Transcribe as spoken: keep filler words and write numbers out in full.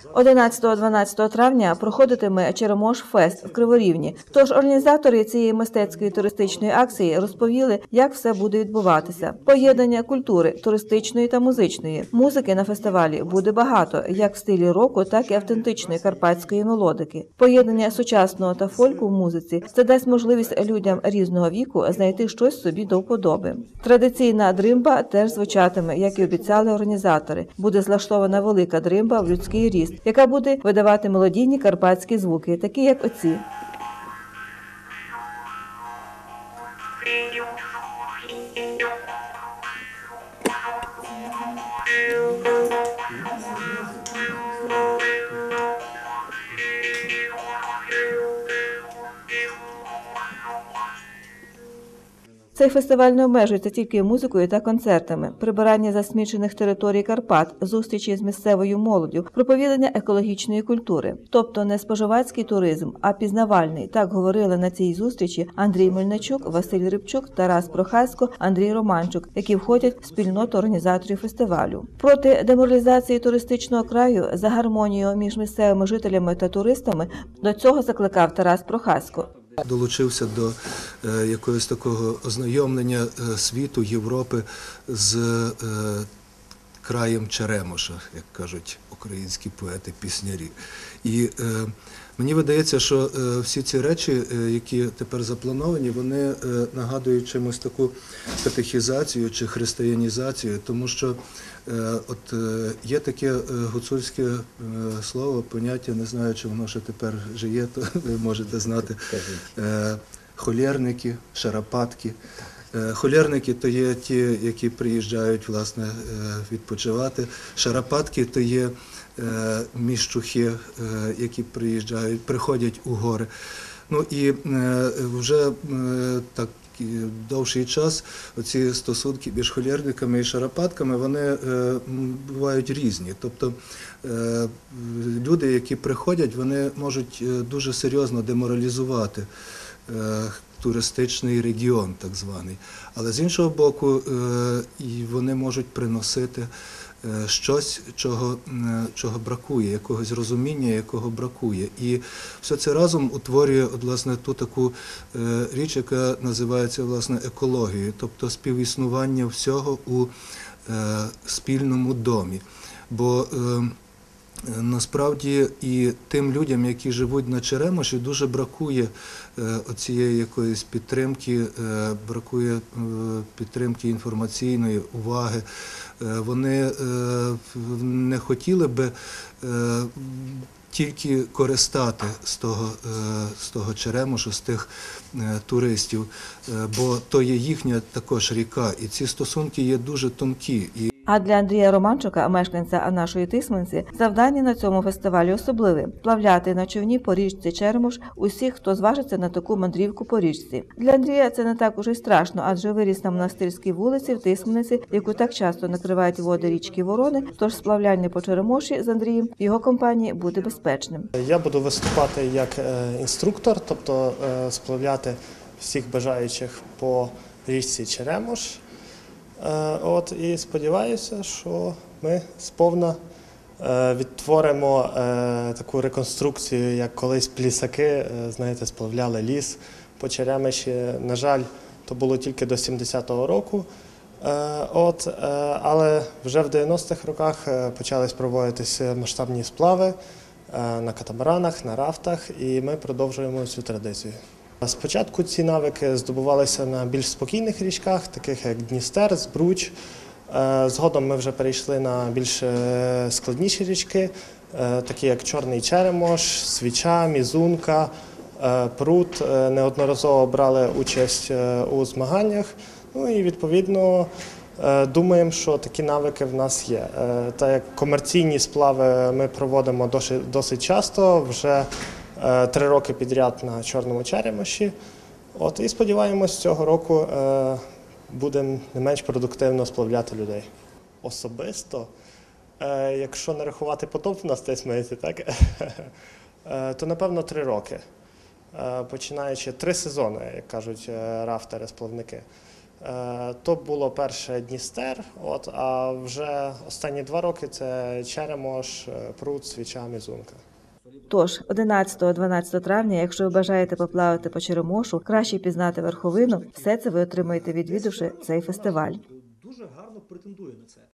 одинадцятого-дванадцятого травня проходитиме Черемош-фест в Криворівні. Тож організатори цієї мистецької туристичної акції розповіли, як все буде відбуватися. Поєднання культури туристичної та музичної. Музики на фестивалі буде багато, як в стилі року, так і автентичної карпатської мелодики. Поєднання сучасного та фольку в музиці – це дасть можливість людям різного віку знайти щось собі до вподоби. Традиційна дримба теж звучатиме, як і обіцяли організатори. Буде злаштована велика дримба в людський ріст, яка буде видавати мелодійні карпатські звуки, такі як оці. Цей фестиваль не обмежується тільки музикою та концертами. Прибирання засмічених територій Карпат, зустрічі з місцевою молоддю, проповідання екологічної культури. Тобто не споживацький туризм, а пізнавальний. Так говорили на цій зустрічі Андрій Мельничук, Василь Рибчук, Тарас Прохасько, Андрій Романчук, які входять в спільноту організаторів фестивалю. Проти деморалізації туристичного краю, за гармонію між місцевими жителями та туристами, до цього закликав Тарас Прохасько. Долучився до е, якогось такого ознайомлення е, світу, Європи з е, краєм Черемоша, як кажуть українські поети-піснярі. І е, мені видається, що е, всі ці речі, е, які тепер заплановані, вони е, нагадують чимось таку катехізацію чи християнізацію, тому що е, от, е, є таке е, гуцульське е, слово, поняття, не знаю, чи воно ще тепер жиє, то ви можете знати, е, холєрники, шарапатки. Холєрники – то є ті, які приїжджають, власне, відпочивати. Шарапатки – то є міщухи, які приїжджають, приходять у гори. Ну і вже так довший час оці стосунки між холєрниками і шарапатками, вони бувають різні. Тобто люди, які приходять, вони можуть дуже серйозно деморалізувати туристичний регіон, так званий. Але з іншого боку, вони можуть приносити щось, чого, чого бракує, якогось розуміння, якого бракує. І все це разом утворює, власне, ту таку річ, яка називається, власне, екологією, тобто співіснування всього у спільному домі. Бо насправді і тим людям, які живуть на Черемоші, дуже бракує оцієї якоїсь підтримки, бракує підтримки інформаційної, уваги. Вони не хотіли би тільки користати з того, з того Черемошу, з тих туристів, бо то є їхня також ріка, і ці стосунки є дуже тонкі. А для Андрія Романчука, мешканця нашої Тисменці, завдання на цьому фестивалі особливе – плавляти на човні по річці Черемош усіх, хто зважиться на таку мандрівку по річці. Для Андрія це не так уже й страшно, адже виріс на монастирській вулиці в Тисмениці, яку так часто накривають води річки Ворони, тож сплавляння по Черемоші з Андрієм в його компанії буде безпечним. Я буду виступати як інструктор, тобто сплавляти всіх бажаючих по річці Черемош. От, і сподіваюся, що ми сповна відтворимо таку реконструкцію, як колись плісаки, знаєте, сплавляли ліс по Черемиші. На жаль, то було тільки до сімдесятого року. От, але вже в дев'яностих роках почались проводитися масштабні сплави на катамаранах, на рафтах, і ми продовжуємо цю традицію. Спочатку ці навики здобувалися на більш спокійних річках, таких як Дністер, Збруч. Згодом ми вже перейшли на більш складніші річки, такі як Чорний Черемош, Свіча, Мізунка, Прут. Неодноразово брали участь у змаганнях. Ну і відповідно думаємо, що такі навики в нас є. Так як комерційні сплави ми проводимо досить часто, вже три роки підряд на Чорному Черемоші. От, і сподіваємось, цього року е, будемо не менш продуктивно сплавляти людей. Особисто, е, якщо не рахувати потоп на Тисмениці, так, е, то напевно три роки. Е, починаючи три сезони, як кажуть рафтери, сплавники. Е, То було перше Дністер, от, а вже останні два роки це Черемош, е, Пруд, Свіча, Мізунка. Тож одинадцятого-дванадцятого травня, якщо ви бажаєте поплавати по Черемошу, краще пізнати верховину, все це ви отримаєте, відвідавши цей фестиваль. Дуже гарно претендує на це.